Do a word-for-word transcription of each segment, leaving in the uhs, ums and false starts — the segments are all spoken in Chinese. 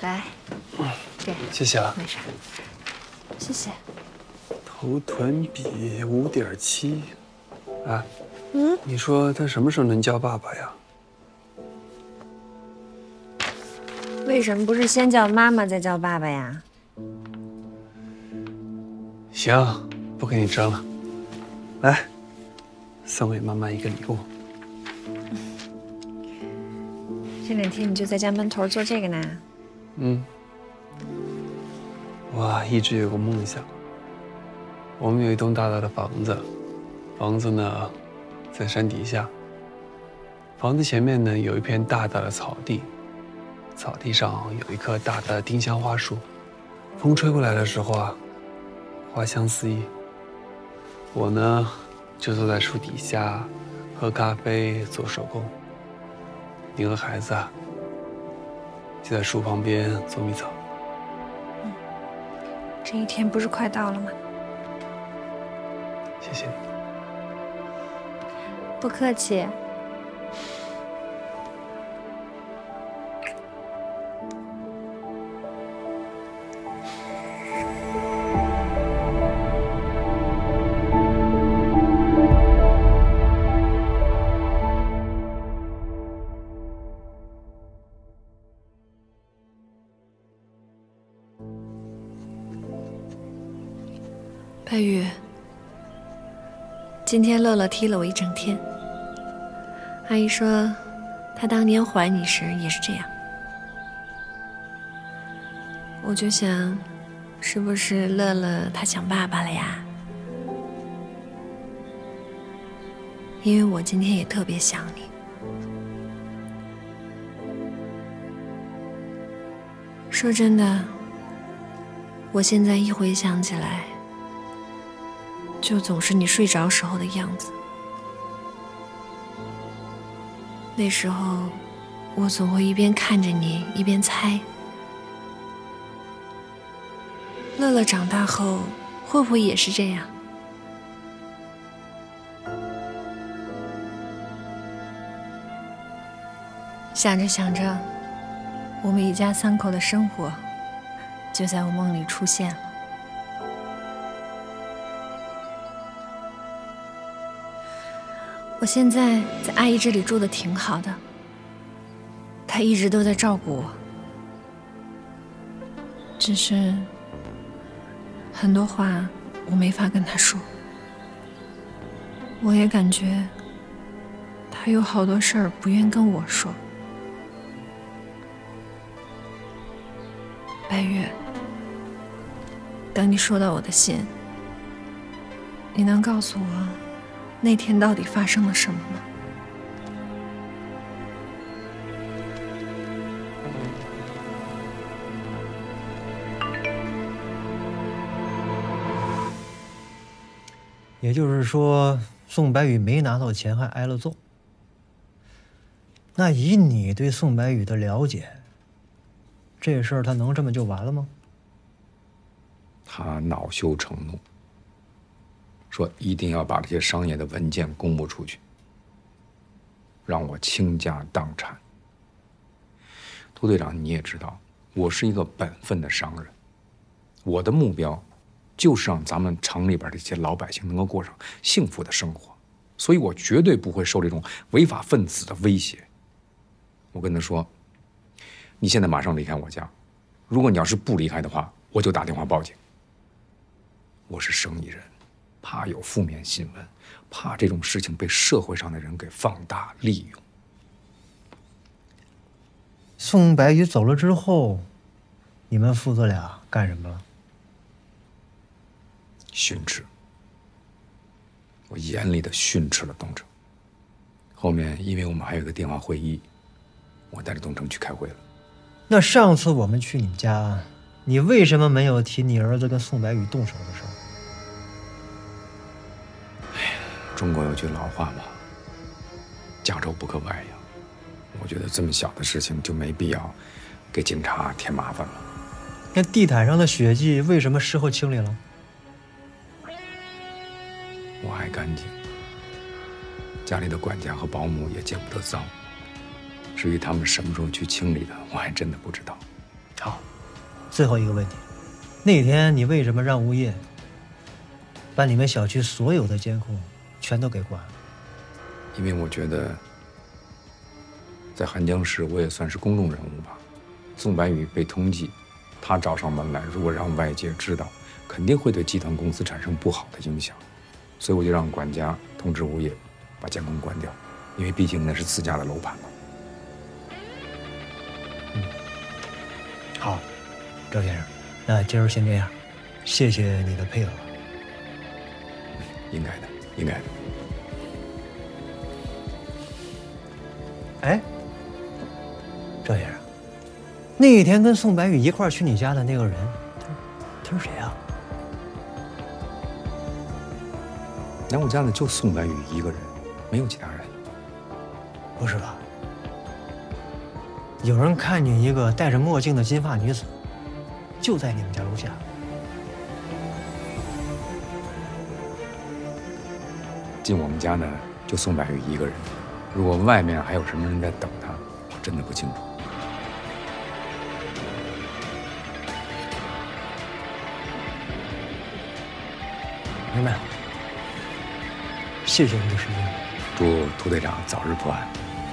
来，给， 谢谢了。 没事，谢谢。 头臀比五点七，啊， 嗯， 你说他什么时候能叫爸爸呀？ 为什么不是先叫妈妈再叫爸爸呀？ 行，不跟你争了。来，送给妈妈一个礼物。 这两天你就在家闷头做这个呢？ 嗯。我一直有个梦想。我们有一栋大大的房子，房子呢在山底下。房子前面呢有一片大大的草地，草地上有一棵大大的丁香花树，风吹过来的时候啊，花香四溢。我呢就坐在树底下，喝咖啡做手工。你和孩子啊，就在树旁边捉迷藏。 嗯，这一天不是快到了吗？ 谢谢你。 不客气。白宇，今天乐乐踢了我一整天。阿姨说，她当年怀你时也是这样。我就想，是不是乐乐他想爸爸了呀？因为我今天也特别想你。说真的，我现在一回想起来，就总是你睡着时候的样子。那时候，我总会一边看着你，一边猜，乐乐长大后会不会也是这样？想着想着，我们一家三口的生活就在我梦里出现了。我现在在阿姨这里住的挺好的，她一直都在照顾我，只是很多话我没法跟她说。我也感觉她有好多事儿不愿跟我说。白月，等你收到我的信，你能告诉我那天到底发生了什么吗？ 也就是说，宋白宇没拿到钱，还挨了揍。那以你对宋白宇的了解，这事儿他能这么就完了吗？ 他恼羞成怒，说一定要把这些商业的文件公布出去，让我倾家荡产。涂队长，你也知道，我是一个本分的商人，我的目标就是让咱们城里边这些老百姓能够过上幸福的生活，所以我绝对不会受这种违法分子的威胁。我跟他说，你现在马上离开我家，如果你要是不离开的话，我就打电话报警。我是生意人，怕有负面新闻，怕这种事情被社会上的人给放大利用。 宋白宇走了之后，你们父子俩干什么了？ 训斥，我严厉的训斥了东城。后面因为我们还有一个电话会议，我带着东城去开会了。 那上次我们去你家，你为什么没有提你儿子跟宋白宇动手的事儿？ 哎呀，中国有句老话嘛，家丑不可外扬。我觉得这么小的事情就没必要给警察添麻烦了。 那地毯上的血迹为什么事后清理了？ 我爱干净，家里的管家和保姆也见不得脏。至于他们什么时候去清理的，我还真的不知道。 好， 最后一个问题，那天你为什么让物业把你们小区所有的监控全都给关了？ 因为我觉得，在韩江市我也算是公众人物吧。宋白宇被通缉，他找上门来，如果让外界知道，肯定会对集团公司产生不好的影响。所以我就让管家通知物业把监控关掉，因为毕竟那是自家的楼盘嘛。 嗯，好，赵先生，那今儿先这样，谢谢你的配合。 应该的，应该的。 哎，赵先生，那天跟宋白宇一块儿去你家的那个人，他他是谁啊？ 来我家的就宋白宇一个人，没有其他人。 不是吧？有人看见一个戴着墨镜的金发女子，就在你们家楼下。 进我们家呢，就宋白宇一个人。如果外面还有什么人在等他，我真的不清楚。 明白了，谢谢你的时间。 祝涂队长早日破案。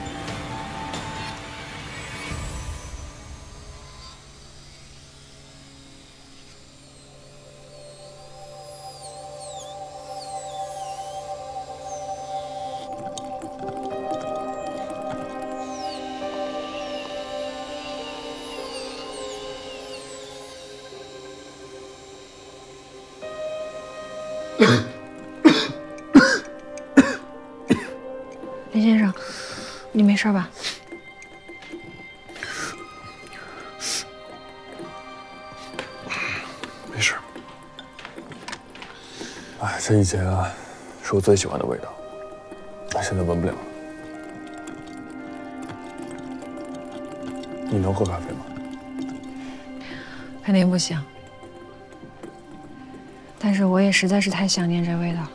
林先生，你没事吧？ 没事。哎，这以前啊，是我最喜欢的味道，但现在闻不了了。你能喝咖啡吗？ 肯定不行。但是我也实在是太想念这味道了。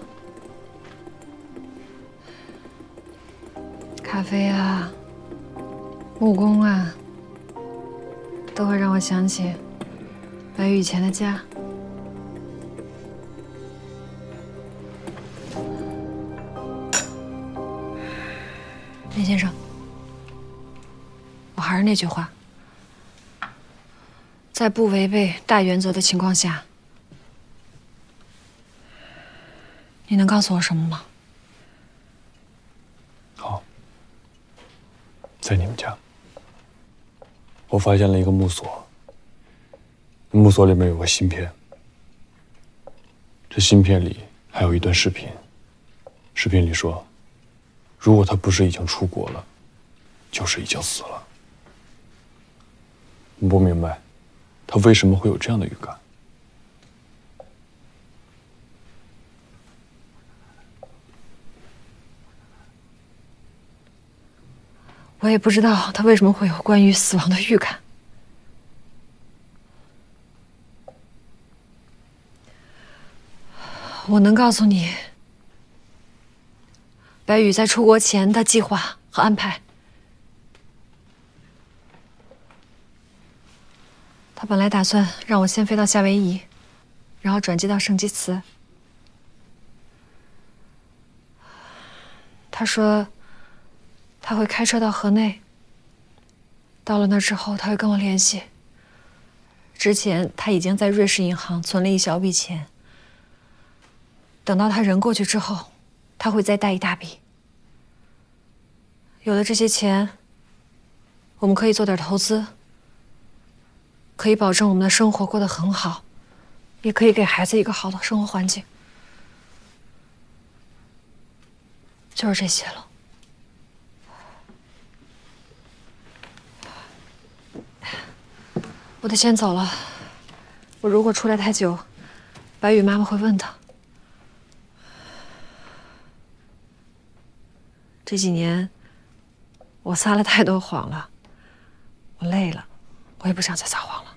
咖啡啊，木工啊，都会让我想起白宇以前的家。林先生，我还是那句话，在不违背大原则的情况下，你能告诉我什么吗？ 好，在你们家，我发现了一个木锁，木锁里面有个芯片，这芯片里还有一段视频，视频里说，如果他不是已经出国了，就是已经死了。我不明白，他为什么会有这样的预感。 我也不知道他为什么会有关于死亡的预感。我能告诉你，白宇在出国前的计划和安排。他本来打算让我先飞到夏威夷，然后转机到圣基茨。他说他会开车到河内，到了那之后他会跟我联系。之前他已经在瑞士银行存了一小笔钱，等到他人过去之后，他会再带一大笔。有了这些钱，我们可以做点投资，可以保证我们的生活过得很好，也可以给孩子一个好的生活环境。就是这些了。我得先走了。我如果出来太久，白宇妈妈会问的。这几年，我撒了太多谎了，我累了，我也不想再撒谎了。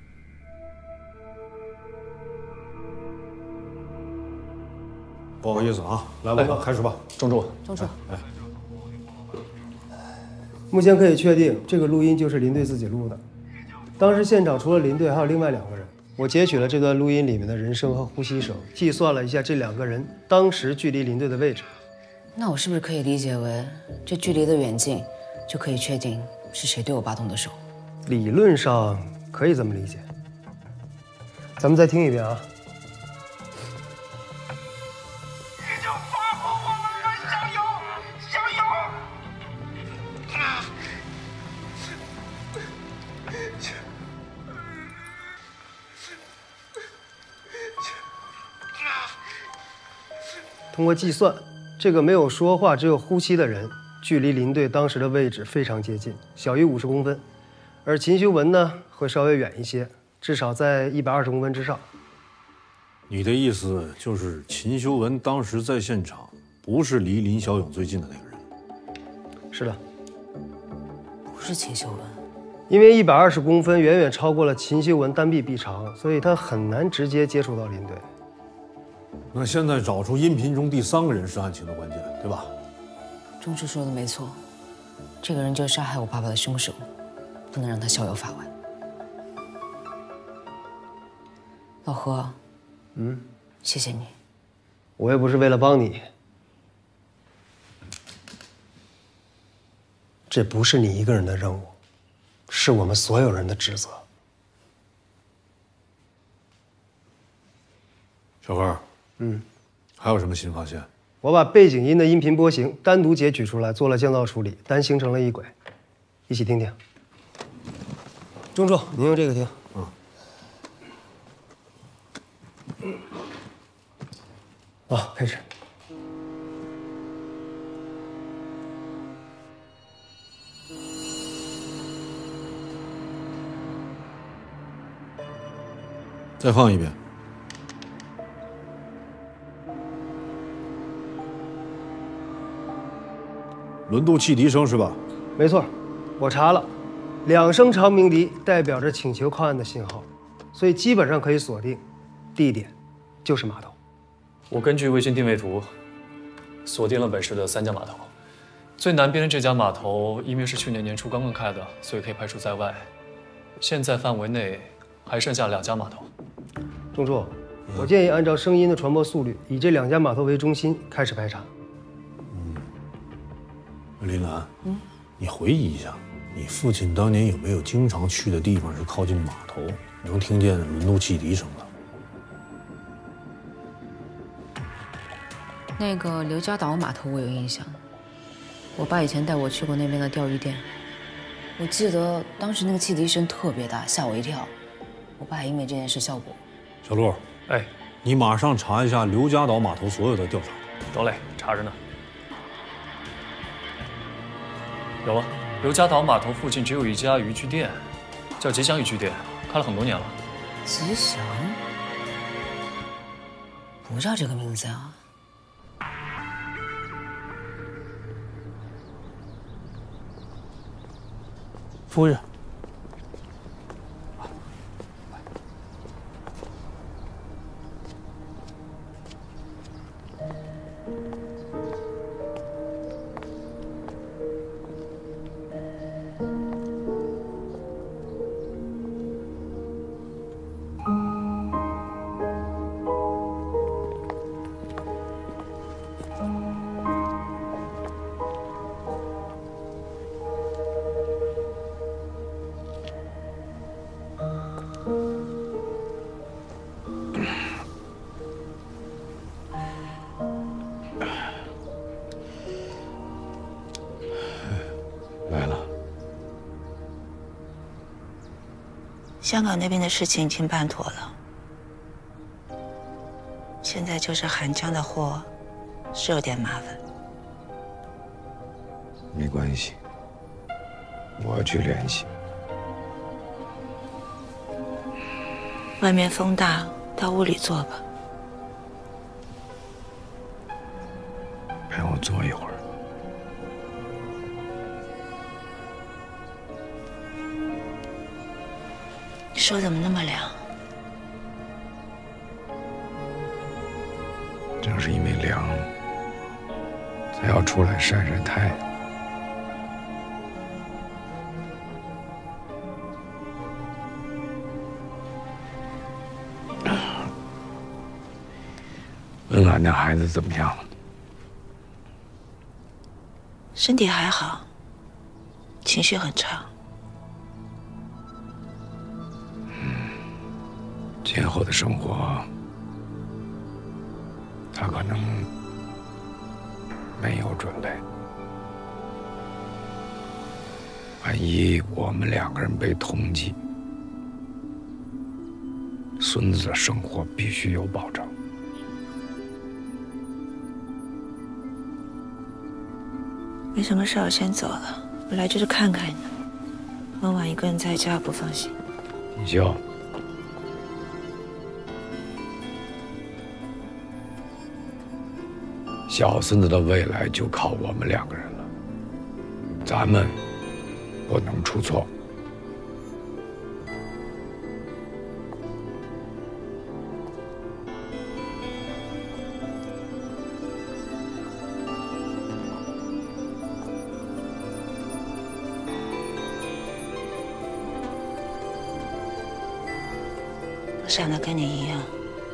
不好意思啊，来吧，来开始吧。 郑重， 郑重。 哎， 目前可以确定，这个录音就是林队自己录的。 当时现场除了林队，还有另外两个人。我截取了这段录音里面的人声和呼吸声，计算了一下这两个人当时距离林队的位置。 那我是不是可以理解为，这距离的远近，就可以确定是谁对我拔动的手？ 理论上可以这么理解。咱们再听一遍啊。 通过计算，这个没有说话只有呼吸的人，距离林队当时的位置非常接近，小于五十公分；而秦修文呢，会稍微远一些，至少在一百二十公分之上。 你的意思就是秦修文当时在现场，不是离林小勇最近的那个人？ 是的， 不是秦修文， 因为一百二十公分远远超过了秦修文单臂臂长，所以他很难直接接触到林队。 那现在找出音频中第三个人是案情的关键，对吧？ 钟叔说的没错，这个人就是杀害我爸爸的凶手，不能让他逍遥法外。老何， 嗯， 谢谢你。 我也不是为了帮你，这不是你一个人的任务，是我们所有人的职责。 小何。 嗯， 还有什么新发现？ 我把背景音的音频波形单独截取出来，做了降噪处理，单形成了一轨，一起听听。钟柱，您用这个听。嗯。啊，开始。 再放一遍。 轮渡汽笛声是吧？ 没错，我查了，两声长鸣笛代表着请求靠岸的信号，所以基本上可以锁定，地点就是码头。 我根据卫星定位图锁定了本市的三家码头，最南边的这家码头因为是去年年初刚刚开的，所以可以排除在外。现在范围内还剩下两家码头。 钟柱，我建议按照声音的传播速率，以这两家码头为中心开始排查。 林兰，嗯，你回忆一下，你父亲当年有没有经常去的地方是靠近码头，能听见轮渡汽笛声的？ 那个刘家岛码头我有印象，我爸以前带我去过那边的钓鱼店，我记得当时那个汽笛声特别大，吓我一跳。我爸还因为这件事笑过。 小陆， 哎， 你马上查一下刘家岛码头所有的调查。 得嘞，查着呢。 有了，刘家岛码头附近只有一家渔具店，叫吉祥渔具店，开了很多年了。 吉祥？不叫这个名字啊。 夫人。 香港那边的事情已经办妥了，现在就是韩江的货，是有点麻烦。 没关系，我要去联系。 外面风大，到屋里坐吧。 陪我坐一会儿。 手怎么那么凉？ 正是因为凉，才要出来晒晒太阳。 兰那孩子怎么样了？ 身体还好，情绪很差。 嗯，今后的生活，他可能没有准备。万一我们两个人被通缉，孙子的生活必须有保障。 没什么事，我先走了。我来就是看看你。温婉一个人在家不放心。 你就小孙子的未来就靠我们两个人了，咱们不能出错。 我想的跟你一样。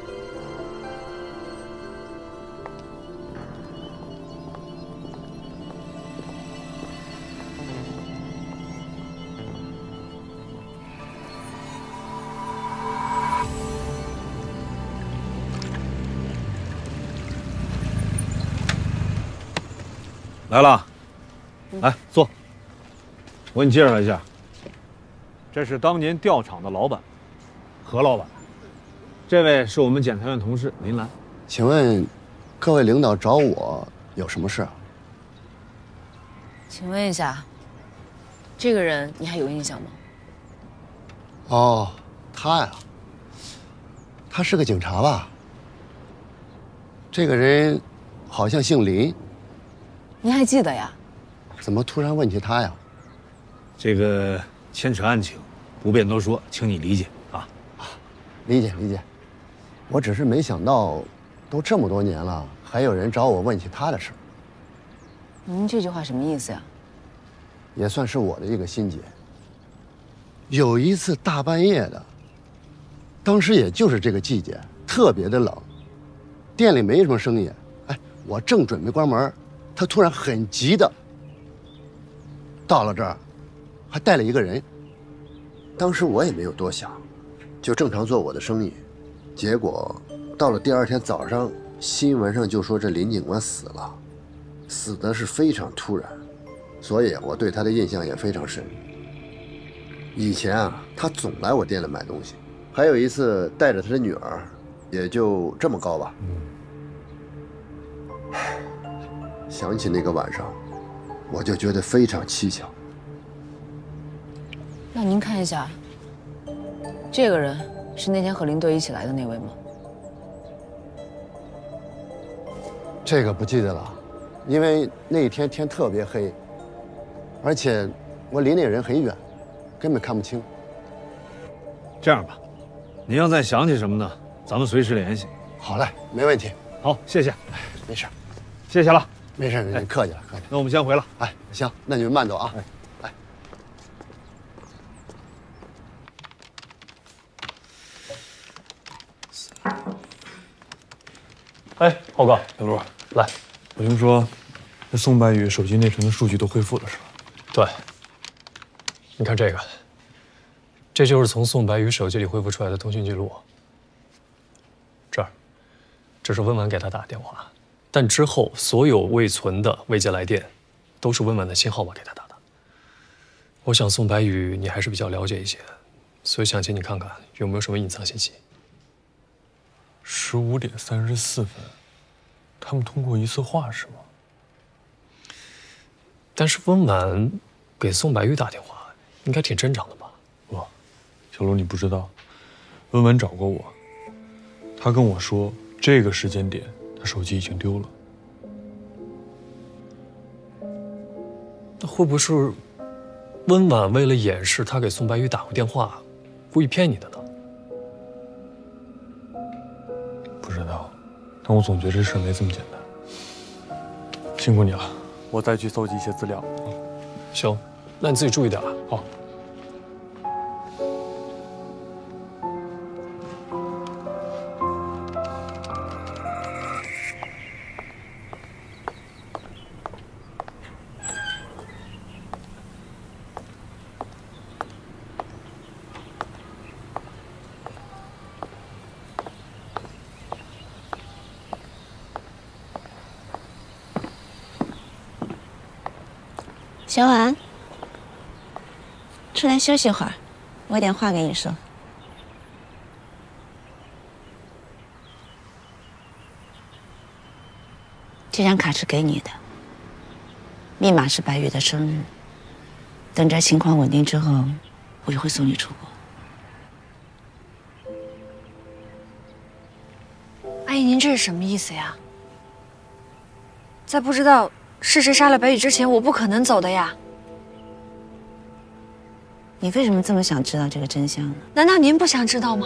来了，来坐。我给你介绍一下，这是当年吊厂的老板，何老板。这位是我们检察院同事林兰。 请问，各位领导找我有什么事？ 请问一下，这个人你还有印象吗？ 哦，他呀，他是个警察吧？这个人好像姓林。 您还记得呀？ 怎么突然问起他呀？ 这个牵扯案情，不便多说，请你理解啊。 理解理解，我只是没想到，都这么多年了，还有人找我问起他的事。 您这句话什么意思呀？ 也算是我的一个心结。有一次大半夜的，当时也就是这个季节，特别的冷，店里没什么生意。哎，我正准备关门，他突然很急的到了这儿，还带了一个人。当时我也没有多想，就正常做我的生意。结果到了第二天早上，新闻上就说这林警官死了，死的是非常突然，所以我对他的印象也非常深。以前啊，他总来我店里买东西，还有一次带着他的女儿，也就这么高吧。嗯，想起那个晚上，我就觉得非常蹊跷。 那您看一下，这个人是那天和林队一起来的那位吗？ 这个不记得了，因为那天天特别黑，而且我离那人很远，根本看不清。 这样吧，您要再想起什么呢，咱们随时联系。 好嘞，没问题。 好，谢谢。 没事， 谢谢了。 没事，您客气了，客气。 那我们先回了。 哎，行，那你们慢走啊。哎。 哎，浩哥， 小陆， 来， 我听说，这宋白宇手机内存的数据都恢复了，是吧？ 对，你看这个，这就是从宋白宇手机里恢复出来的通讯记录。这儿，这是温婉给他打的电话，但之后所有未存的未接来电，都是温婉的新号码给他打的。我想宋白宇你还是比较了解一些，所以想请你看看有没有什么隐藏信息。 十五点三十四分，他们通过一次话是吗？ 但是温婉给宋白玉打电话，应该挺正常的吧？ 不，小陆你不知道，温婉找过我，他跟我说这个时间点他手机已经丢了。 那会不会是温婉为了掩饰他给宋白玉打过电话，故意骗你的呢？ 不知道，但我总觉得这事没这么简单。辛苦你了，我再去搜集一些资料。 行，那你自己注意点啊。 好。 小婉，出来休息会儿，我有点话跟你说。这张卡是给你的，密码是白玉的生日。等着情况稳定之后，我就会送你出国。 阿姨，您这是什么意思呀？在不知道是谁杀了白羽之前，我不可能走的呀。 你为什么这么想知道这个真相呢？ 难道您不想知道吗？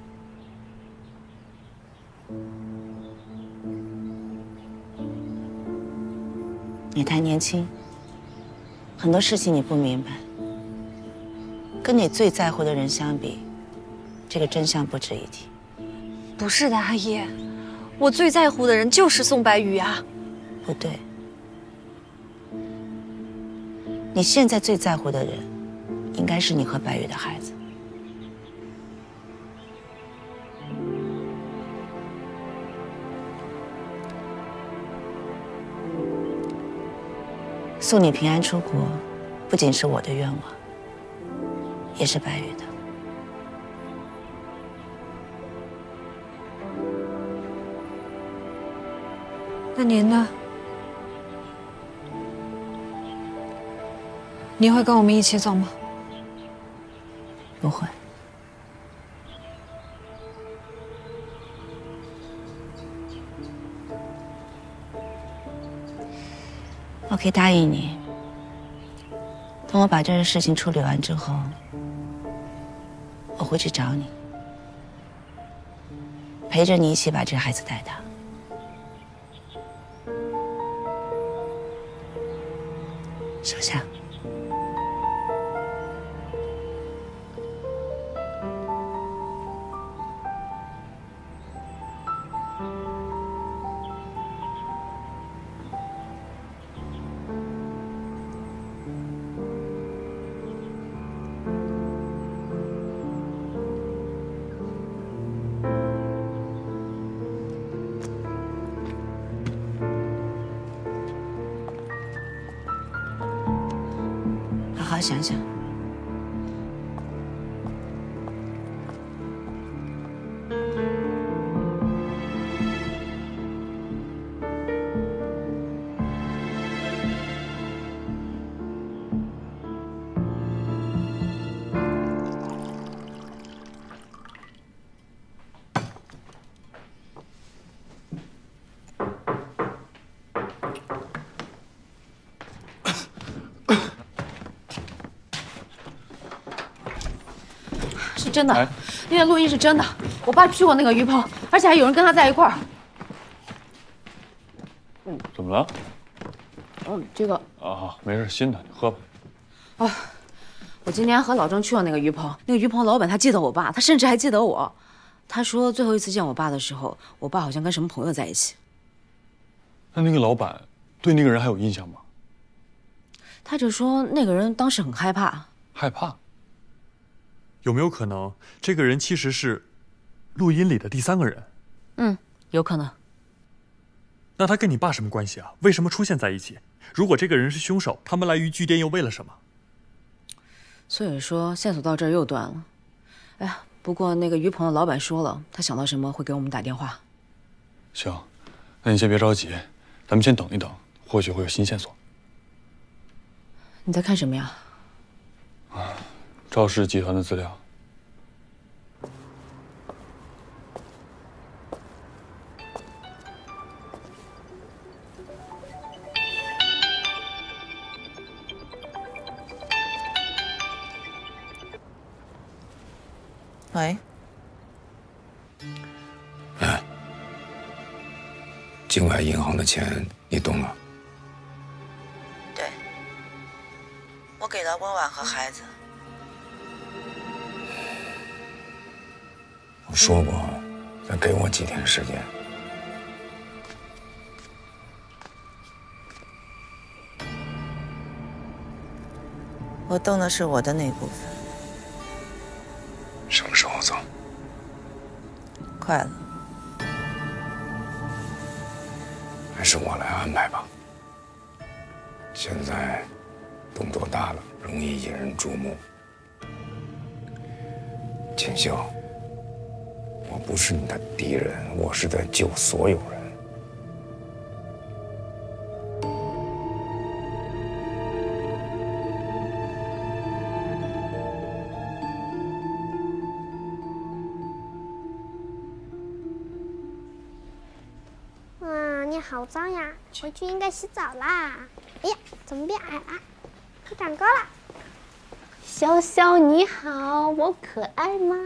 你太年轻，很多事情你不明白。跟你最在乎的人相比，这个真相不值一提。 不是的，阿姨，我最在乎的人就是宋白羽啊。 不对，你现在最在乎的人，应该是你和白羽的孩子。送你平安出国，不仅是我的愿望，也是白羽的。 那您呢？您会跟我们一起走吗？ 不会。我可以答应你，等我把这个事情处理完之后，我会去找你，陪着你一起把这孩子带大。收下。好好想想。 是真的，那段录音是真的。我爸去过那个鱼棚，而且还有人跟他在一块儿。 嗯，怎么了？ 嗯，这个啊，没事，新的，你喝吧。 哦，我今天和老郑去了那个鱼棚，那个鱼棚老板他记得我爸，他甚至还记得我。他说最后一次见我爸的时候，我爸好像跟什么朋友在一起。 那那个老板对那个人还有印象吗？ 他就说那个人当时很害怕。 害怕？ 有没有可能这个人其实是录音里的第三个人？ 嗯，有可能。 那他跟你爸什么关系啊？为什么出现在一起？如果这个人是凶手，他们来鱼具店又为了什么？ 所以说线索到这儿又断了。哎呀，不过那个鱼棚的老板说了，他想到什么会给我们打电话。 行，那你先别着急，咱们先等一等，或许会有新线索。 你在看什么呀？ 啊，赵氏集团的资料。 喂。 哎，境外银行的钱你动了？ 对，我给了温婉和孩子。 我说过，再给我几天时间。 我动的是我的那部分。 什么时候走？ 快了。 还是我来安排吧。现在动作大了，容易引人注目。秦秀，我不是你的敌人，我是在救所有人。 哇，你好脏呀！回去应该洗澡啦。哎呀，怎么变矮了？快长高了。潇潇你好，我可爱吗？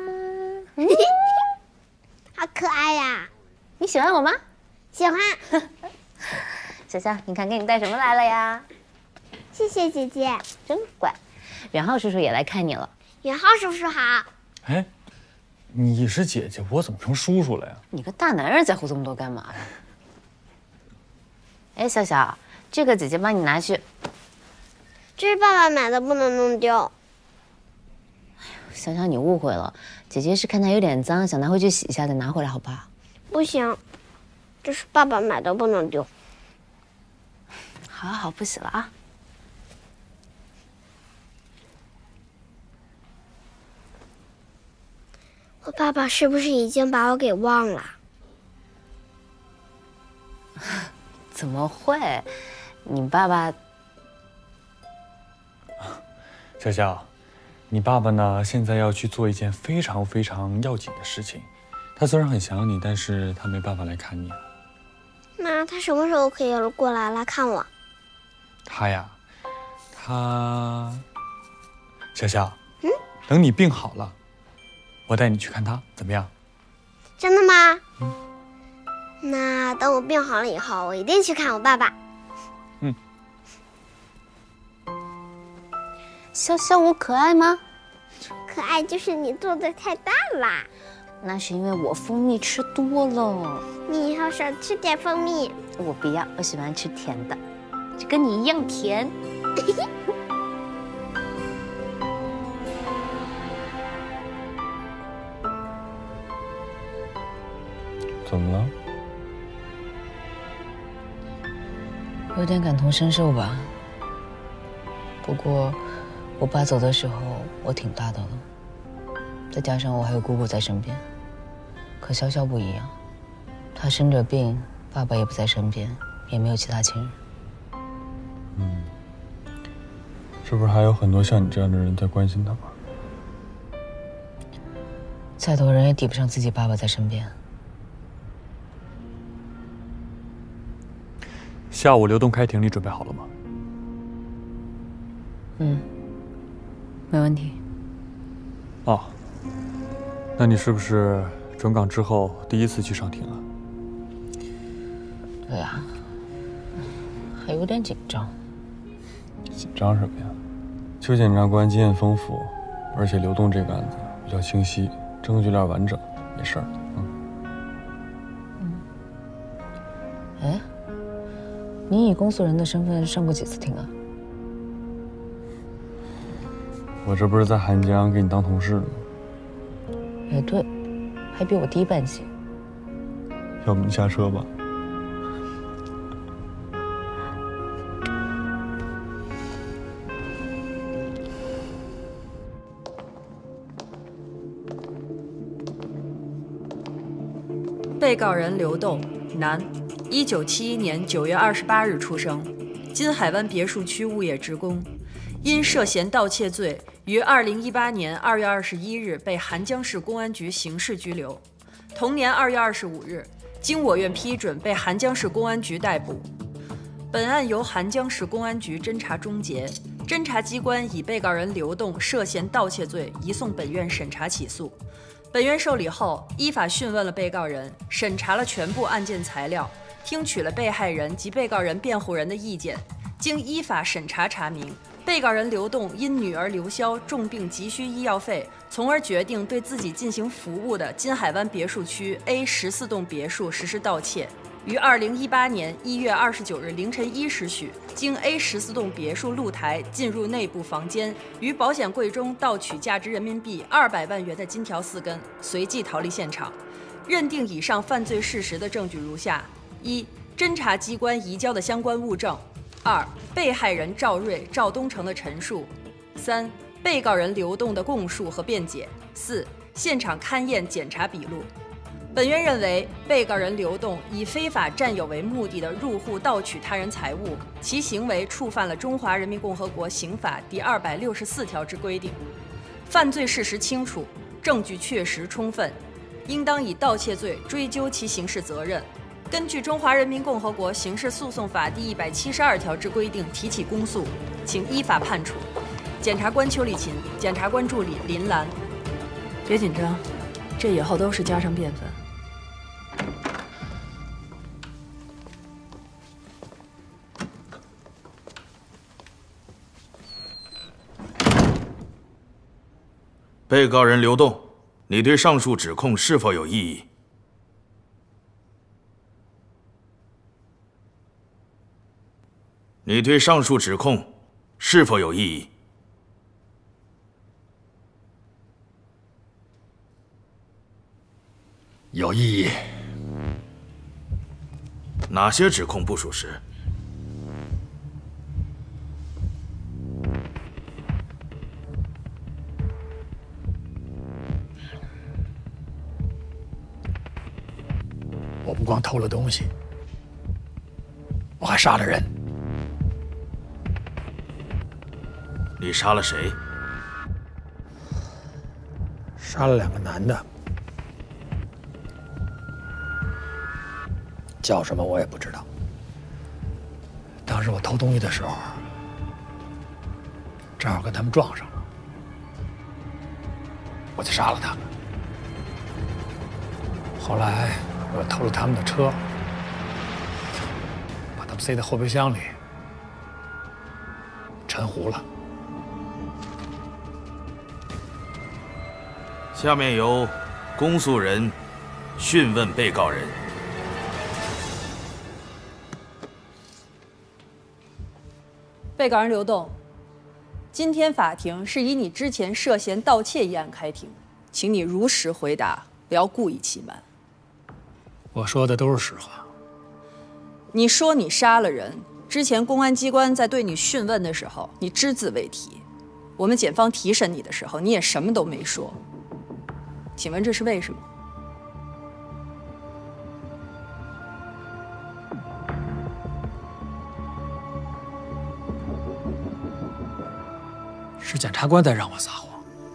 好可爱呀！ 你喜欢我吗？ 喜欢。 潇潇，你看给你带什么来了呀？ 谢谢姐姐， 真乖。远浩叔叔也来看你了。 远浩叔叔好。 哎，你是姐姐，我怎么成叔叔了呀？ 你个大男人在乎这么多干嘛呀？哎，潇潇，这个姐姐帮你拿去。 这是爸爸买的，不能弄丢。 潇潇，你误会了，姐姐是看它有点脏，想拿回去洗一下再拿回来，好吧？ 不行，这是爸爸买的，不能丢。 好好，不洗了啊。 我爸爸是不是已经把我给忘了？ 怎么会？你爸爸…… 潇潇，你爸爸呢？现在要去做一件非常非常要紧的事情。他虽然很想你，但是他没办法来看你。 那他什么时候可以过来来看我？ 他呀，他……潇潇，嗯，等你病好了，我带你去看他，怎么样？ 真的吗？嗯。那等我病好了以后，我一定去看我爸爸。 嗯。 潇潇，我可爱吗？ 可爱就是你做的太大啦。 那是因为我蜂蜜吃多了。 你以后少吃点蜂蜜。 我不要，我喜欢吃甜的，就跟你一样甜。 怎么了？ 有点感同身受吧。不过，我爸走的时候，我挺大的了，再加上我还有姑姑在身边。可潇潇不一样，她生着病，爸爸也不在身边，也没有其他亲人。 嗯，是不是还有很多像你这样的人在关心她吧？ 再多人也抵不上自己爸爸在身边。 下午流动开庭，你准备好了吗？ 嗯，没问题。 哦，那你是不是转岗之后第一次去上庭啊？ 对啊，还有点紧张。 紧张什么呀？邱检察官经验丰富，而且流动这个案子比较清晰，证据链完整，没事儿。嗯。 嗯。哎，你以公诉人的身份上过几次庭啊？ 我这不是在韩江给你当同事呢吗？ 也对，还比我低半级。 要不你下车吧。 被告人刘栋，男，一九七一年九月二十八日出生，金海湾别墅区物业职工，因涉嫌盗窃罪，于二零一八年二月二十一日被韩江市公安局刑事拘留。同年二月二十五日，经我院批准，被韩江市公安局逮捕。本案由韩江市公安局侦查终结，侦查机关以被告人刘栋涉嫌盗窃罪移送本院审查起诉。本院受理后，依法讯问了被告人，审查了全部案件材料，听取了被害人及被告人辩护人的意见。经依法审查查明，被告人刘栋因女儿刘潇重病急需医药费，从而决定对自己进行服务的金海湾别墅区 A 十四栋别墅实施盗窃。于二零一八年一月二十九日凌晨一时许，经 A 十四栋别墅露台进入内部房间，于保险柜中盗取价值人民币二百万元的金条四根，随即逃离现场。认定以上犯罪事实的证据如下：一、侦查机关移交的相关物证。 二、被害人赵瑞、赵东成的陈述；三、被告人刘栋的供述和辩解；四、现场勘验检查笔录。本院认为，被告人刘栋以非法占有为目的的入户盗取他人财物，其行为触犯了《中华人民共和国刑法》第二百六十四条之规定，犯罪事实清楚，证据确实充分，应当以盗窃罪追究其刑事责任。根据《中华人民共和国刑事诉讼法》第一百七十二条之规定提起公诉，请依法判处。检察官邱丽琴，检察官助理林兰。别紧张，这以后都是家常便饭。 被告人刘栋，你对上述指控是否有异议？你对上述指控是否有异议？ 有异议。 哪些指控不属实？ 我不光偷了东西，我还杀了人。 你杀了谁？ 杀了两个男的，叫什么我也不知道。当时我偷东西的时候，正好跟他们撞上了，我就杀了他们。后来我偷了他们的车，把他们塞在后备箱里，沉湖了。 下面由公诉人讯问被告人。 被告人刘栋，今天法庭是以你之前涉嫌盗窃一案开庭，请你如实回答，不要故意欺瞒。 我说的都是实话。 你说你杀了人，之前公安机关在对你讯问的时候，你只字未提；我们检方提审你的时候，你也什么都没说。请问这是为什么？ 是检察官在让我撒谎。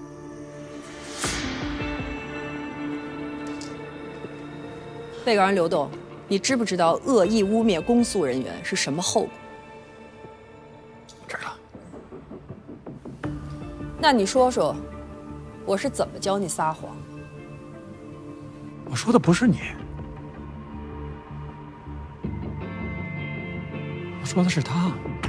被告人刘栋，你知不知道恶意污蔑公诉人员是什么后果？ 知道。 那你说说，我是怎么教你撒谎？ 我说的不是你，我说的是他。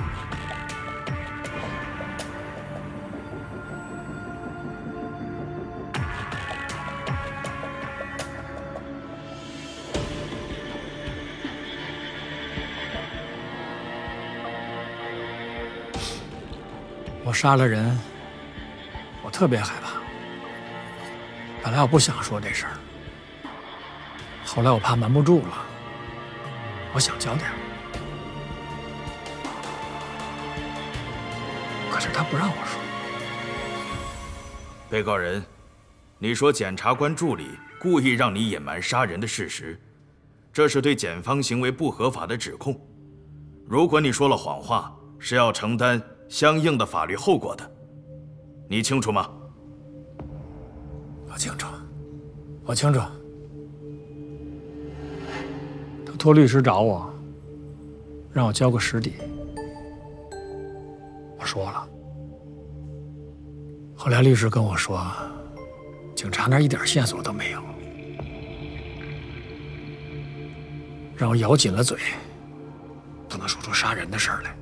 我杀了人，我特别害怕。本来我不想说这事儿。后来我怕瞒不住了，我想交代，可是他不让我说。 被告人，你说检察官助理故意让你隐瞒杀人的事实，这是对检方行为不合法的指控。如果你说了谎话，是要承担相应的法律后果的，你清楚吗？ 我清楚，我清楚。托律师找我，让我交个实底。我说了。后来律师跟我说，警察那儿一点线索都没有，让我咬紧了嘴，不能说出杀人的事儿来。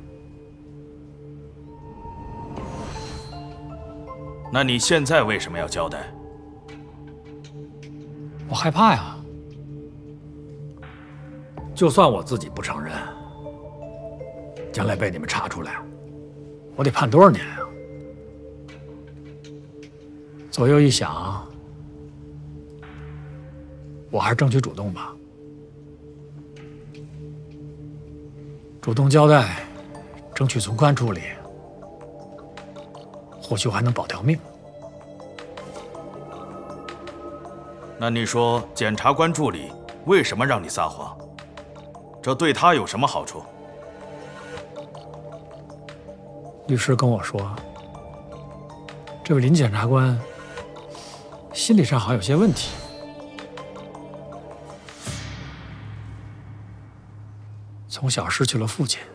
那你现在为什么要交代？ 我害怕呀。就算我自己不承认，将来被你们查出来，我得判多少年啊？左右一想，我还是争取主动吧。主动交代， 争取从宽处理，或许我还能保条命。 那你说，检察官助理为什么让你撒谎？这对他有什么好处？ 律师跟我说，这位林检察官心理上好像有些问题。从小失去了父亲，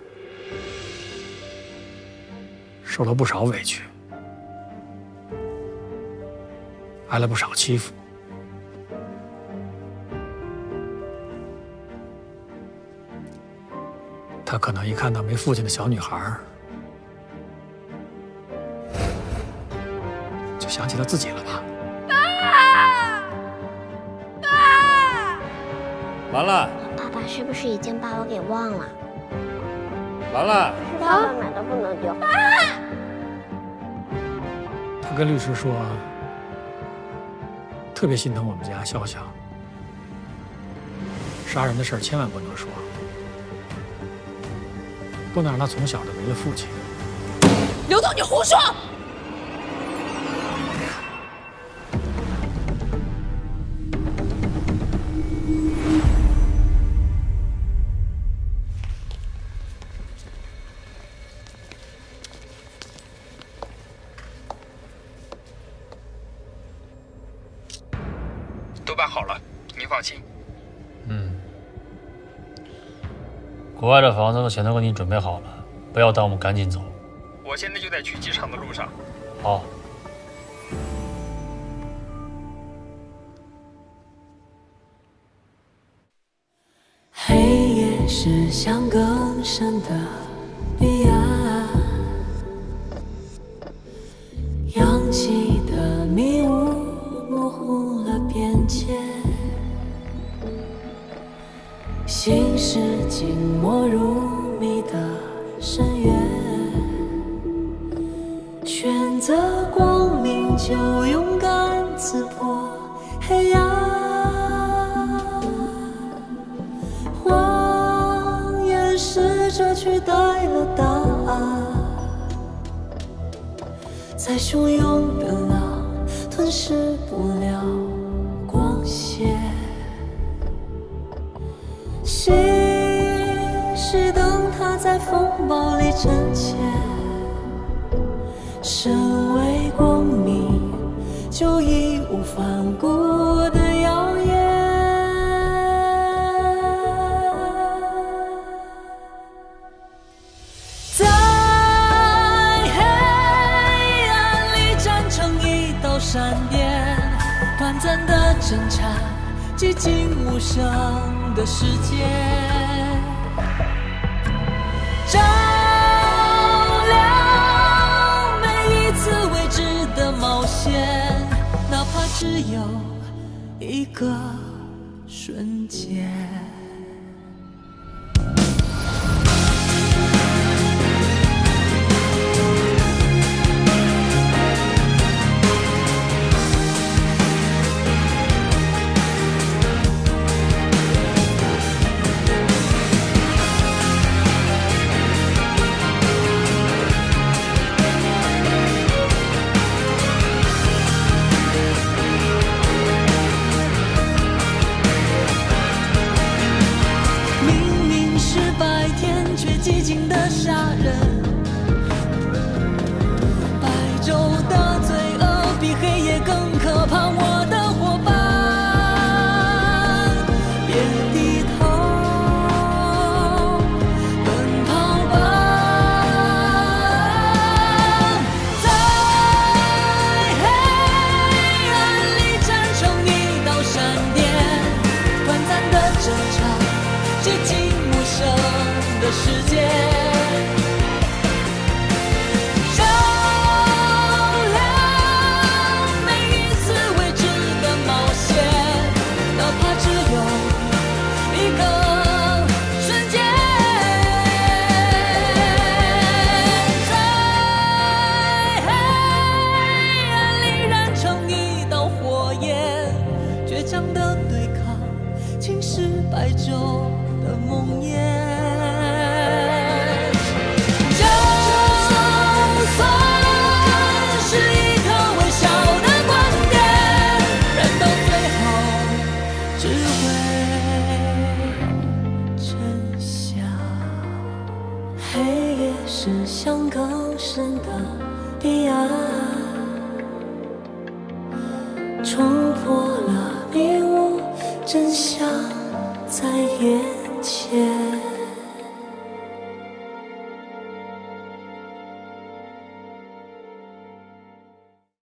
受了不少委屈，挨了不少欺负。他可能一看到没父亲的小女孩，就想起了自己了吧？ 爸，爸， 兰兰， 爸爸是不是已经把我给忘了？ 兰兰， 是爸爸买的，不能丢。爸， 他跟律师说，特别心疼我们家笑笑，杀人的事儿千万不能说。不能让他从小就没了父亲。 刘总，你胡说！ 都办好了，您放心。 嗯。国外的房子和钱都给你准备好了，不要耽误，赶紧走。 我现在就在去机场的路上。 好。 黑夜是向更深的彼岸，扬起的迷雾模糊了边界。心是静默如谜的深渊，选择光明就勇敢刺破黑暗。谎言试着取代了答案，再汹涌的浪吞噬不了光线。心是等它在风暴里沉潜，身为光明就义无反顾的耀眼。在黑暗里站成一道闪电，短暂的挣扎，寂静无声的世界，照亮每一次未知的冒险，哪怕只有一个瞬间。寂静的杀人，白昼的罪恶比黑夜更可怕。我的伙伴，别低头，奔跑吧！在黑暗里站成一道闪电，短暂的挣扎，寂静无声的世界，照亮每一次未知的冒险，哪怕只有一个瞬间。在黑暗里燃成一道火焰，倔强的对抗侵蚀白昼的梦魇。 更深的彼岸，冲破了迷雾，真相在眼